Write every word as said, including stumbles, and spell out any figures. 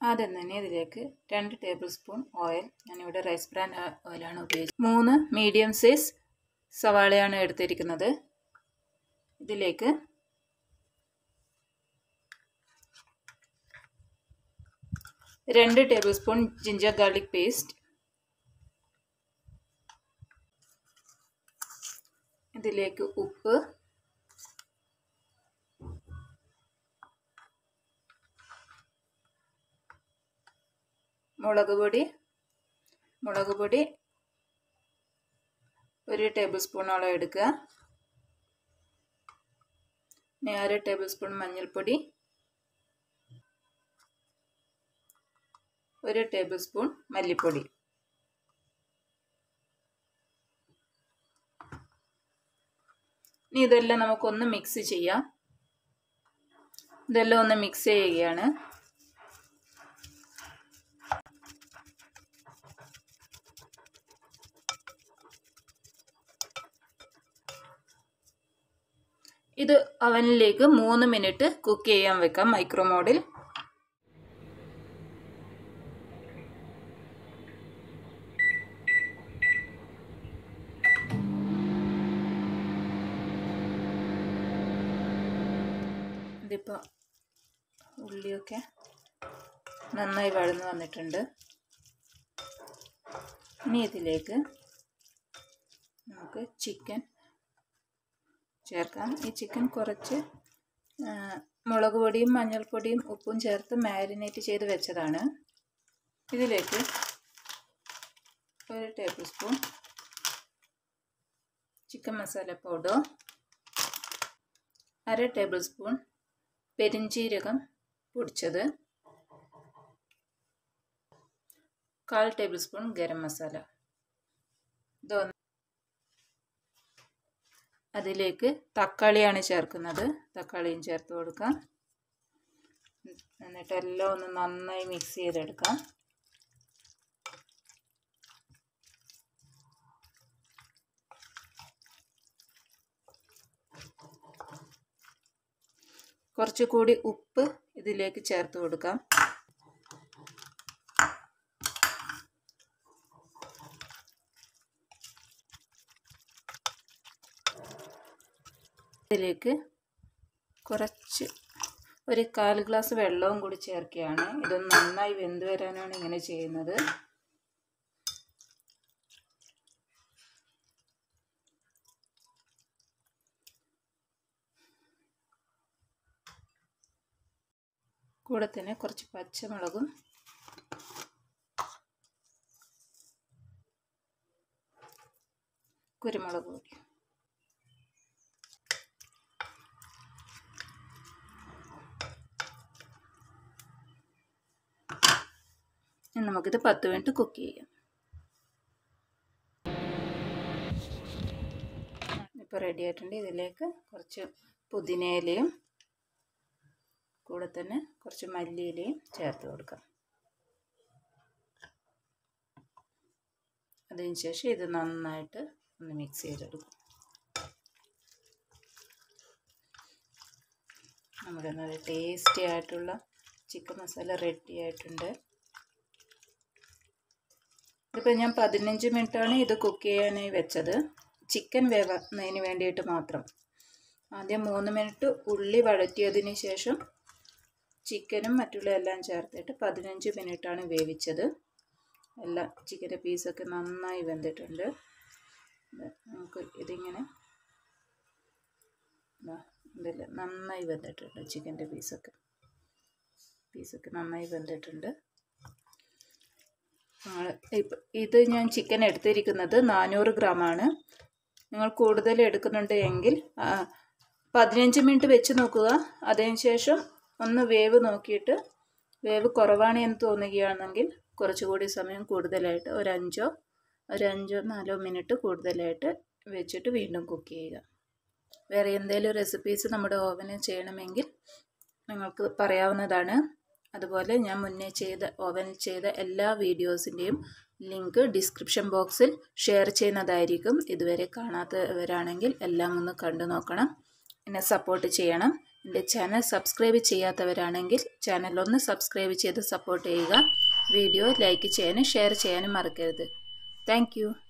ആദ്യം തന്നെ ഇതിലേക്ക് രണ്ട് ടേബിൾ സ്പൂൺ ഓയിൽ, ഞാനിവിടെ റൈസ് ബ്രാൻ ഓയിലാണ് ഉപയോഗിച്ചത്. മൂന്ന് മീഡിയം സൈസ് സവാളയാണ് എടുത്തിരിക്കുന്നത്. ഇതിലേക്ക് രണ്ട് tablespoon ginger garlic paste, ഇതിലേക്ക് ഉപ്പ്, മുളക് പൊടി മുളക് പൊടി ഒരു ടേബിൾ സ്പൂണോളം എടുക്കുക. ഇനി അര ടേബിൾ സ്പൂൺ മഞ്ഞൾപ്പൊടി, ഒരു ടേബിൾ സ്പൂൺ മല്ലിപ്പൊടി. ഇനി ഇതെല്ലാം നമുക്കൊന്ന് മിക്സ് ചെയ്യാം. ഇതെല്ലാം ഒന്ന് മിക്സ് ചെയ്യുകയാണ്. ഇത് അവനിലേക്ക് മൂന്ന് മിനിറ്റ് കുക്ക് ചെയ്യാൻ വെക്കാം മൈക്രോ മോഡിൽ. ഇതിപ്പോൾ ഉള്ളിയൊക്കെ നന്നായി വഴന്നു വന്നിട്ടുണ്ട്. ഇനി ഇതിലേക്ക് നമുക്ക് ചിക്കൻ ചേർക്കാം. ഈ ചിക്കൻ കുറച്ച് മുളക് പൊടിയും മഞ്ഞൾപ്പൊടിയും ഉപ്പും ചേർത്ത് മാരിനേറ്റ് ചെയ്ത് വെച്ചതാണ്. ഇതിലേക്ക് ഒരു tablespoon chicken masala powder, അര ടേബിൾ സ്പൂൺ പെരിഞ്ജീരകം പൊടിച്ചത്, കാൽ ടേബിൾ സ്പൂൺ ഗരം മസാല. ഇതൊന്ന് അതിലേക്ക് തക്കാളിയാണ് ചേർക്കുന്നത്. തക്കാളിയും ചേർത്ത് കൊടുക്കാം. എന്നിട്ട് എല്ലാം ഒന്ന് നന്നായി മിക്സ് ചെയ്തെടുക്കാം. കുറച്ചുകൂടി ഉപ്പ് ഇതിലേക്ക് ചേർത്ത് കൊടുക്കാം. ഇതിലേക്ക് കുറച്ച് ഒരു കാൽ ഗ്ലാസ് വെള്ളവും കൂടി ചേർക്കുകയാണ്. ഇതൊന്ന് നന്നായി വെന്ത് വരാനാണ് ഇങ്ങനെ ചെയ്യുന്നത്. കൂടെ തന്നെ കുറച്ച് പച്ചമുളകും കുരുമുളക് പൊടി. നമുക്കിത് പത്ത് മിനിറ്റ് കുക്ക് ചെയ്യാം. ഇപ്പോൾ റെഡി ആയിട്ടുണ്ട്. ഇതിലേക്ക് കുറച്ച് പുതിനയിലയും കൂടെ തന്നെ കുറച്ച് മല്ലിയിലയും ചേർത്ത് കൊടുക്കാം. അതിന് ശേഷം ഇത് നന്നായിട്ട് ഒന്ന് മിക്സ് ചെയ്തെടുക്കും. നമ്മുടെ നല്ല ടേസ്റ്റി ആയിട്ടുള്ള ചിക്കൻ മസാല റെഡി ആയിട്ടുണ്ട്. ഇതിപ്പോൾ ഞാൻ പതിനഞ്ച് മിനിറ്റാണ് ഇത് കുക്ക് ചെയ്യാനായി വെച്ചത്, ചിക്കൻ വേവുന്നതിന് വേണ്ടിയിട്ട് മാത്രം. ആദ്യം മൂന്ന് മിനിറ്റ് ഉള്ളി വഴറ്റിയതിന് ശേഷം ചിക്കനും മറ്റുള്ള എല്ലാം ചേർത്തിട്ട് പതിനഞ്ച് മിനിറ്റാണ് വേവിച്ചത്. എല്ലാം ചിക്കൻ്റെ പീസൊക്കെ നന്നായി വെന്തിട്ടുണ്ട്. നമുക്ക് ഇതിങ്ങനെ ഇതിൽ നന്നായി വെന്തിട്ടുണ്ട്. ചിക്കൻ്റെ പീസൊക്കെ പീസൊക്കെ നന്നായി വെന്തിട്ടുണ്ട്. ഇപ്പം ഇത് ഞാൻ ചിക്കൻ എടുത്തിരിക്കുന്നത് നാനൂറ് ഗ്രാമാണ്. നിങ്ങൾ കൂടുതൽ എടുക്കുന്നുണ്ട് എങ്കിൽ പതിനഞ്ച് മിനിറ്റ് വെച്ച് നോക്കുക. അതിന് ശേഷം ഒന്ന് വേവ് നോക്കിയിട്ട് വേവ് കുറവാണ് എന്ന് തോന്നുകയാണെങ്കിൽ കുറച്ചുകൂടി സമയം കൂടുതലായിട്ട് ഒരു അഞ്ചോ ഒരു അഞ്ചോ നാലോ മിനിറ്റ് കൂടുതലായിട്ട് വെച്ചിട്ട് വീണ്ടും കുക്ക് ചെയ്യുക. വേറെ എന്തെങ്കിലും റെസിപ്പീസ് നമ്മുടെ ഓവനിൽ ചെയ്യണമെങ്കിൽ നിങ്ങൾക്ക് പറയാവുന്നതാണ്. അതുപോലെ ഞാൻ മുന്നേ ചെയ്ത ഓവനിൽ ചെയ്ത എല്ലാ വീഡിയോസിൻ്റെയും ലിങ്ക് ഡിസ്ക്രിപ്ഷൻ ബോക്സിൽ ഷെയർ ചെയ്യുന്നതായിരിക്കും. ഇതുവരെ കാണാത്തവരാണെങ്കിൽ എല്ലാം ഒന്ന് കണ്ടു നോക്കണം. എന്നെ സപ്പോർട്ട് ചെയ്യണം. എൻ്റെ ചാനൽ സബ്സ്ക്രൈബ് ചെയ്യാത്തവരാണെങ്കിൽ ചാനൽ ഒന്ന് സബ്സ്ക്രൈബ് ചെയ്ത് സപ്പോർട്ട് ചെയ്യുക. വീഡിയോ ലൈക്ക് ചെയ്യാനും ഷെയർ ചെയ്യാനും മറക്കരുത്. Thank U.